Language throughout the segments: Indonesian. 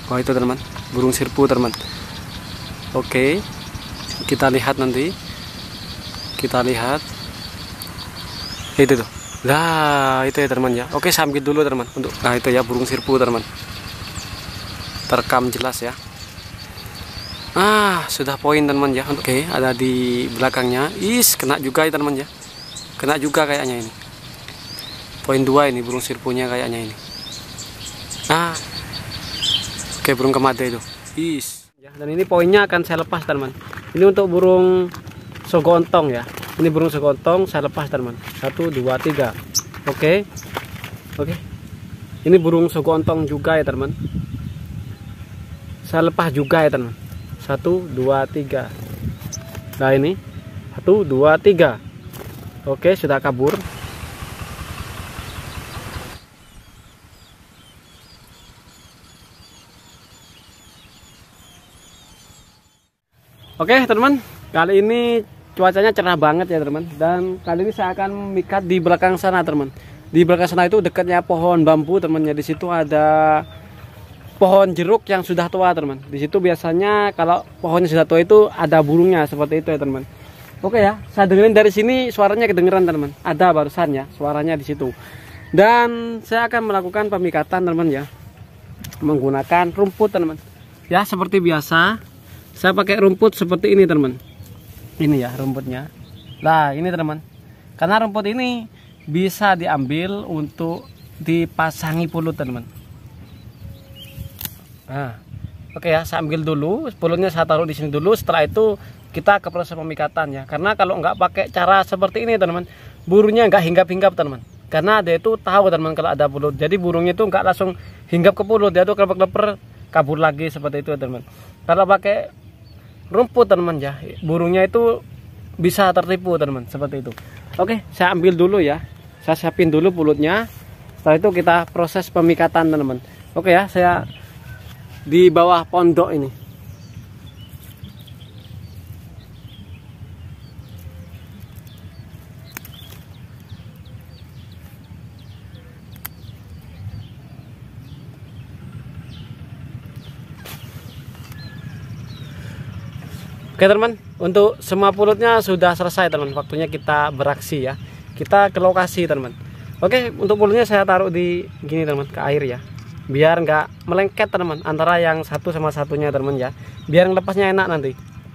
Wah, itu teman, burung sirpu teman. Oke, kita lihat nanti. Kita lihat. Itu tuh. Lah, itu ya teman ya. Oke, saya ambil dulu teman. Nah, itu ya burung sirpu teman. Terekam jelas ya. Sudah poin teman ya. Oke, ada di belakangnya. Kena juga ya teman ya. Kena juga kayaknya ini. Poin 2 ini burung sirpunya kayaknya ini. Oke, burung kemade itu. Ya, dan ini poinnya akan saya lepas teman. Ini untuk burung sogontong ya. Ini burung sogontong saya lepas teman. 1, 2, 3. Oke. Ini burung sogontong juga ya teman. Saya lepas juga ya teman. 1, 2, 3. Nah ini 1, 2, 3. Oke, sudah kabur. Oke teman, kali ini cuacanya cerah banget ya teman. Dan kali ini saya akan mikat di belakang sana teman. Di belakang sana itu dekatnya pohon bambu teman ya. Di situ ada pohon jeruk yang sudah tua teman. Di situ biasanya kalau pohonnya sudah tua itu ada burungnya seperti itu ya teman. Oke ya, saya dengerin dari sini suaranya kedengeran teman. Ada barusan ya suaranya di situ. Dan saya akan melakukan pemikatan teman ya, menggunakan rumput teman. Ya seperti biasa. Saya pakai rumput seperti ini teman. Ini ya rumputnya. Nah ini teman. Karena rumput ini bisa diambil untuk dipasangi pulut teman. Oke ya, saya ambil dulu. Pulutnya saya taruh di sini dulu. Setelah itu kita ke proses pemikatan ya. Karena kalau nggak pakai cara seperti ini teman, burungnya nggak hinggap-hinggap teman. Karena dia itu tahu teman kalau ada pulut. Jadi burungnya itu nggak langsung hinggap ke pulut. Dia tuh keleper-keleper kabur lagi seperti itu teman. Kalau pakai rumput teman ya, burungnya itu bisa tertipu teman seperti itu. Oke, saya ambil dulu ya, saya siapin dulu pulutnya. Setelah itu kita proses pemikatan teman. Oke ya, saya di bawah pondok ini. Oke teman, untuk semua pulutnya sudah selesai teman. Waktunya kita beraksi ya. Kita ke lokasi teman. Oke, untuk pulutnya saya taruh di gini teman, ke air ya. Biar nggak melengket teman antara yang satu sama satunya teman ya. Biar lepasnya enak nanti.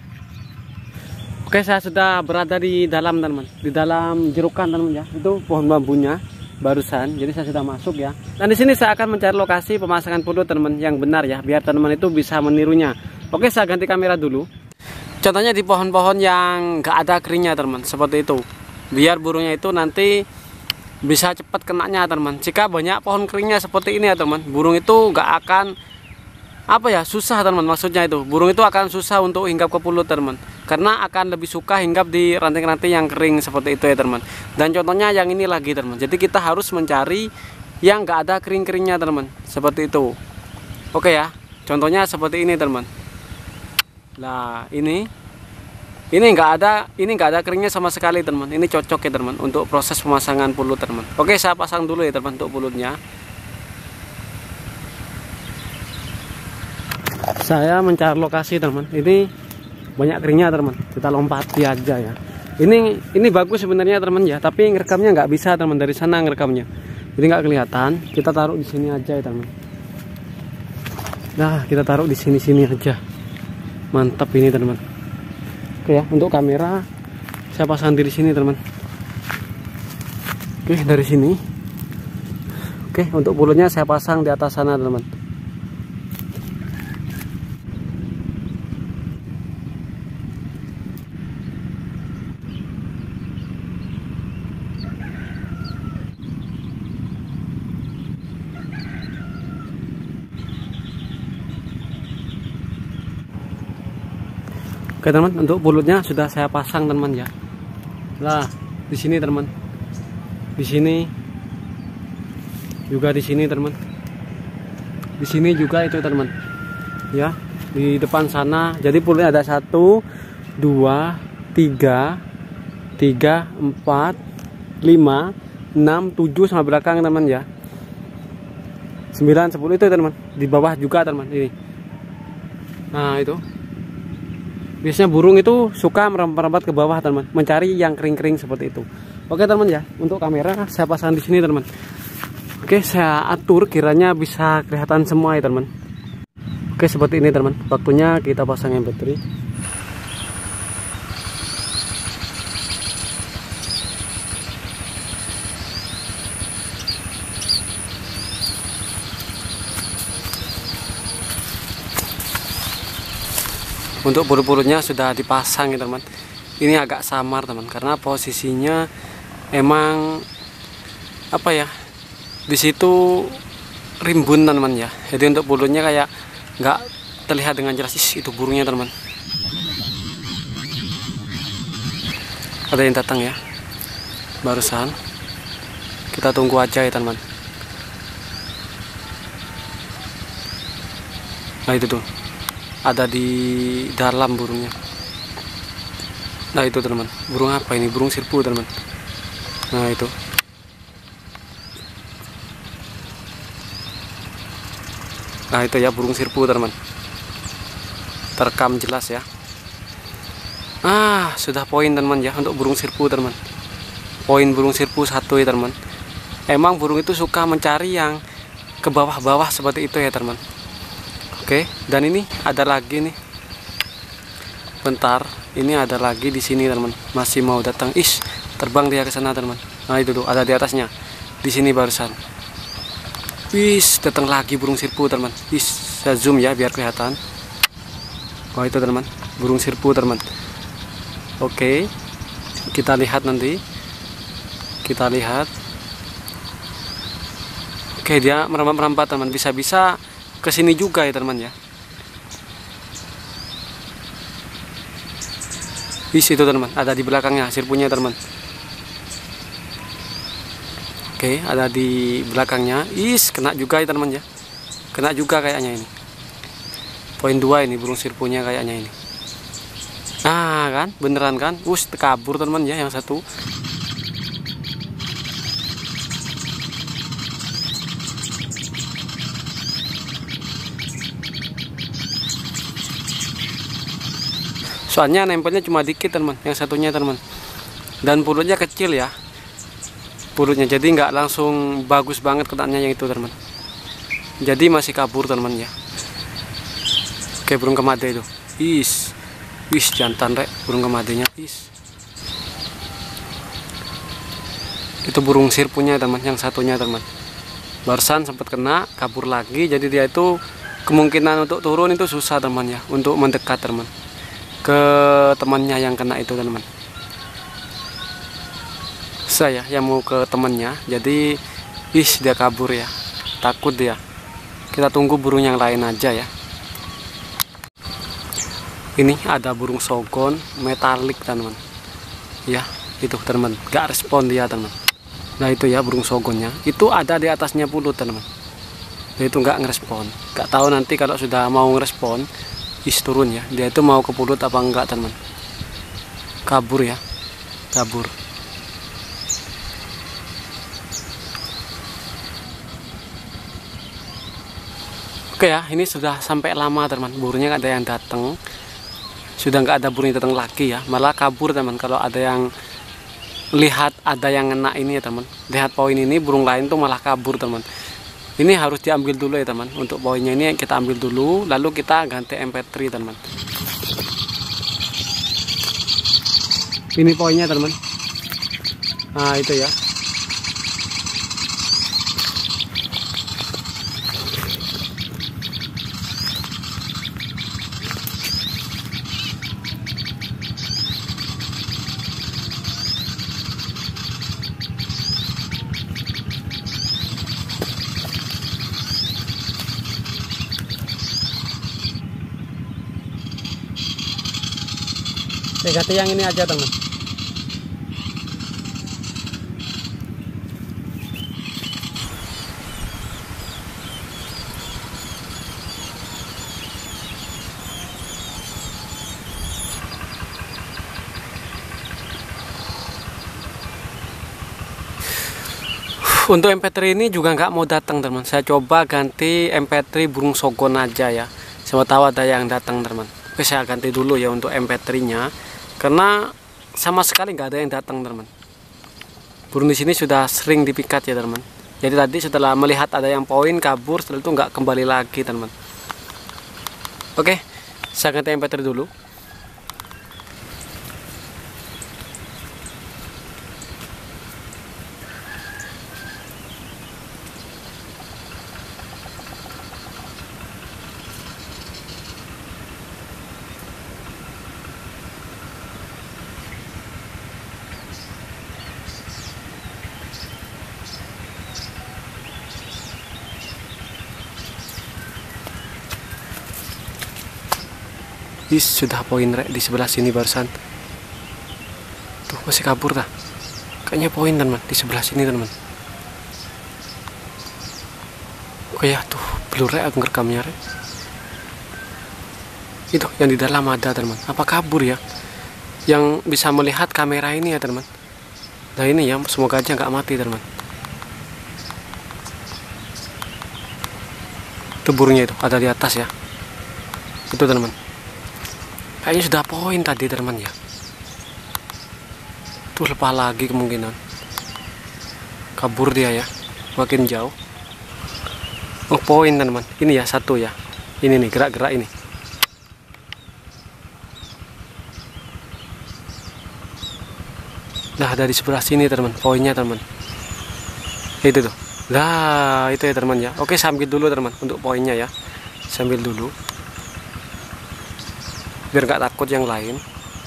Oke, saya sudah berada di dalam teman. Di dalam jerukan teman ya. Itu pohon bambunya barusan. Jadi saya sudah masuk ya. Dan di sini saya akan mencari lokasi pemasangan pulut teman yang benar ya. Biar teman itu bisa menirunya. Oke, saya ganti kamera dulu. Contohnya di pohon-pohon yang gak ada keringnya teman, seperti itu. Biar burungnya itu nanti bisa cepat kenanya teman. Jika banyak pohon keringnya seperti ini ya teman, burung itu gak akan susah teman. Maksudnya itu burung itu akan susah untuk hinggap ke pulut teman, karena akan lebih suka hinggap di ranting-ranting yang kering seperti itu ya teman. Dan contohnya yang ini lagi teman. Jadi kita harus mencari yang gak ada kering-keringnya teman, seperti itu. Oke ya, contohnya seperti ini teman. Nah ini nggak ada keringnya sama sekali teman. Ini cocok ya teman untuk proses pemasangan pulut teman. Oke, saya pasang dulu ya teman untuk pulutnya. Saya mencari lokasi teman. Ini banyak keringnya teman. Kita lompati aja ya. Ini bagus sebenarnya teman ya. Tapi ngerekamnya nggak bisa teman, dari sana ngerekamnya. Jadi nggak kelihatan. Kita taruh di sini aja ya teman. Nah kita taruh di sini aja. Mantap ini teman. Oke ya, untuk kamera saya pasang di sini teman. Oke, dari sini. Oke, untuk pulutnya saya pasang di atas sana teman. Oke teman, untuk pulutnya sudah saya pasang teman ya. Nah, di sini teman. Di sini juga, di sini teman. Di sini juga itu teman. Ya, di depan sana. Jadi pulutnya ada 1 2 3 4 5 6 7 sama belakang teman ya. 9, 10 itu teman. Di bawah juga teman ini. Nah itu. Biasanya burung itu suka merambat ke bawah teman, mencari yang kering-kering seperti itu. Oke teman ya, untuk kamera saya pasang di sini teman. Oke, saya atur kiranya bisa kelihatan semua ya teman. Oke, seperti ini teman. Waktunya kita pasang MP3. Untuk bulu-bulunya sudah dipasang ya teman. Ini agak samar teman, karena posisinya emang apa ya, di situ rimbun teman ya. Jadi untuk bulunya kayak nggak terlihat dengan jelas. Itu burungnya teman. Ada yang datang ya barusan. Kita tunggu aja ya teman. Nah itu tuh, ada di dalam burungnya. Nah itu teman, burung apa ini? Burung sirpu teman. Nah itu. Nah itu ya burung sirpu teman. Terekam jelas ya. Sudah poin teman ya untuk burung sirpu teman. Poin burung sirpu 1 ya teman. Emang burung itu suka mencari yang ke bawah-bawah seperti itu ya teman. Oke, dan ini ada lagi nih. Bentar, ini ada lagi di sini teman. Masih mau datang. Terbang dia ke sana teman. Nah itu tuh, ada di atasnya. Di sini barusan. Datang lagi burung sirpu teman. Saya zoom ya biar kelihatan. Oh itu teman, burung sirpu teman. Oke, kita lihat nanti. Kita lihat. Oke, dia merambat-merambat teman. Bisa-bisa ke sini juga ya teman ya. Itu teman, ada di belakangnya sirpunya teman. Oke, ada di belakangnya. Kena juga ya teman ya. Kena juga kayaknya ini. Poin 2 ini burung sirpunya kayaknya ini. Nah kan, beneran kan? Kabur teman ya yang satu. Soalnya nempelnya cuma dikit teman, yang satunya teman. Dan pulutnya kecil ya. Pulutnya jadi nggak langsung bagus banget kenanya yang itu teman. Jadi masih kabur teman ya. Oke, burung kemade itu. Jantan rek burung kemadenya. Itu burung sirpunya teman, yang satunya teman. Barusan sempat kena, kabur lagi. Jadi dia itu kemungkinan untuk turun itu susah teman ya, untuk mendekat teman ke temannya yang kena itu teman. Saya yang mau ke temannya, jadi dia kabur ya, takut dia. Kita tunggu burung yang lain aja ya. Ini ada burung sogon metalik teman ya, itu teman, gak respon dia teman. Nah itu ya burung sogonnya, itu ada di atasnya pulut teman. Dia itu nggak ngerespon, nggak tahu nanti kalau sudah mau ngerespon turun ya, dia itu mau ke pulut apa enggak teman. Kabur ya, kabur. Oke ya, ini sudah sampai lama teman, burungnya ada yang datang. Sudah nggak ada burung yang datang lagi ya, malah kabur teman. Kalau ada yang lihat ada yang kena ini ya teman, lihat poin ini, burung lain tuh malah kabur teman. Ini harus diambil dulu ya teman. Untuk poinnya ini kita ambil dulu, lalu kita ganti MP3 teman. Ini poinnya teman. Nah itu ya. Saya ganti yang ini aja teman. Untuk MP3 ini juga nggak mau datang teman. Saya coba ganti MP3 burung sogon aja ya. Siapa tahu ada yang datang teman. Oke, saya ganti dulu ya untuk MP3-nya. Karena sama sekali nggak ada yang datang teman. Burung di sini sudah sering dipikat ya teman. Jadi tadi setelah melihat ada yang poin kabur, setelah itu nggak kembali lagi teman. Oke, saya ganti MP3 dulu. Sudah poin rek di sebelah sini barusan. Tuh masih kabur dah. Kayaknya poin teman di sebelah sini teman. Oke ya tuh blur rek aku ngerekamnya rek. Itu yang di dalam ada teman. Apa kabur ya? Yang bisa melihat kamera ini ya teman. Nah ini ya semoga aja nggak mati teman. Itu burungnya itu ada di atas ya. Itu teman. Kayaknya sudah poin tadi teman ya. Tuh lepas lagi kemungkinan. Kabur dia ya. Makin jauh. Oh poin teman. Ini ya satu ya. Ini nih gerak-gerak ini. Nah dari sebelah sini teman. Poinnya teman. Itu tuh. Nah itu ya teman ya. Oke sambil dulu teman untuk poinnya ya. Sambil dulu. Biar nggak takut yang lain.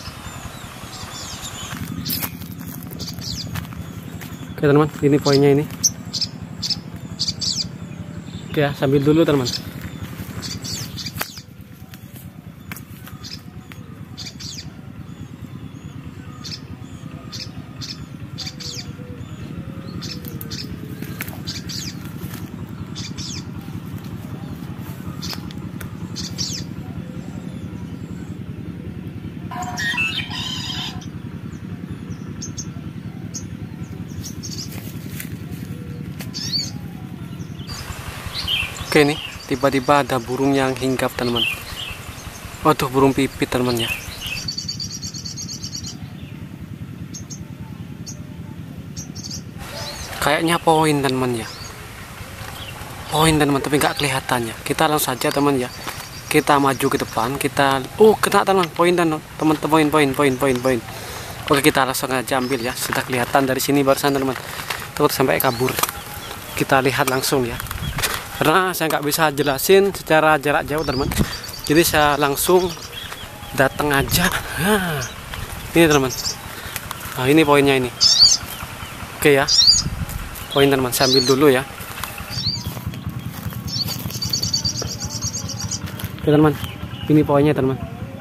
Oke teman, ini poinnya ini. Oke ya, sambil dulu teman. Oke nih, tiba-tiba ada burung yang hinggap teman. Waduh, burung pipit teman ya. Kayaknya poin teman ya. Poin teman, tapi nggak kelihatannya. Kita langsung saja teman ya. Kita maju ke depan, kita kena teman, poin teman, poin. Oke, kita langsung aja ambil ya. Sudah kelihatan dari sini barusan teman. Takut sampai kabur. Kita lihat langsung ya. Karena saya nggak bisa jelasin secara jarak jauh teman, jadi saya langsung datang aja. Nah, ini teman. Nah ini poinnya ini. Oke ya, poin teman. Sambil dulu ya. Oke teman, ini poinnya teman.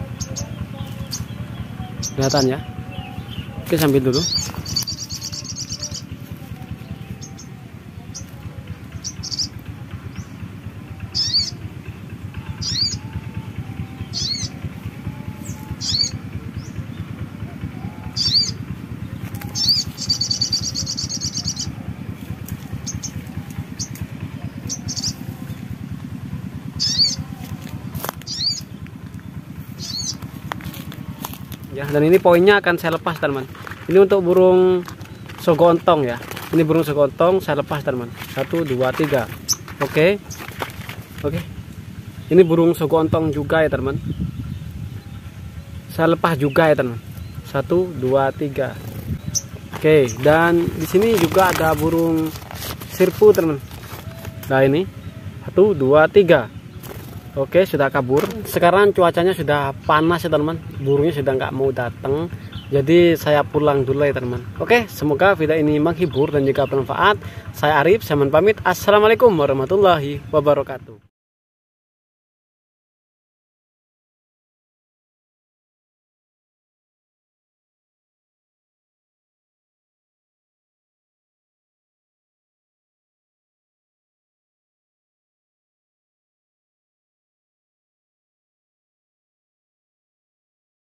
Kelihatan ya. Oke sambil dulu. Ya, dan ini poinnya akan saya lepas teman. Ini untuk burung sogontong ya. Ini burung sogontong saya lepas teman. 1, 2, 3. Oke. Ini burung sogontong juga ya teman. Saya lepas juga ya teman. 1, 2, 3. Oke, dan di sini juga ada burung sirpu teman. Nah ini 1, 2, 3. Oke, sudah kabur. Sekarang cuacanya sudah panas ya teman. Burungnya sudah nggak mau datang. Jadi saya pulang dulu ya teman. Oke, semoga video ini menghibur dan juga bermanfaat. Saya Arif, saya pamit. Assalamualaikum warahmatullahi wabarakatuh.